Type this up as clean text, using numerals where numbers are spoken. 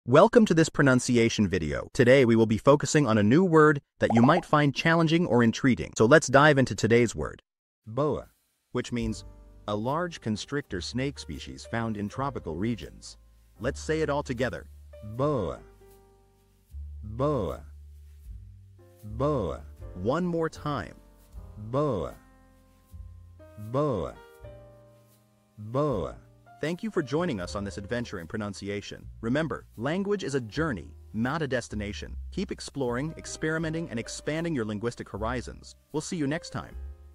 Welcome to this pronunciation video. Today we will be focusing on a new word that you might find challenging or intriguing. So let's dive into today's word. Boa, which means a large constrictor snake species found in tropical regions. Let's say it all together. Boa. Boa. Boa. One more time. Boa. Boa. Boa. Thank you for joining us on this adventure in pronunciation. Remember, language is a journey, not a destination. Keep exploring, experimenting, and expanding your linguistic horizons. We'll see you next time.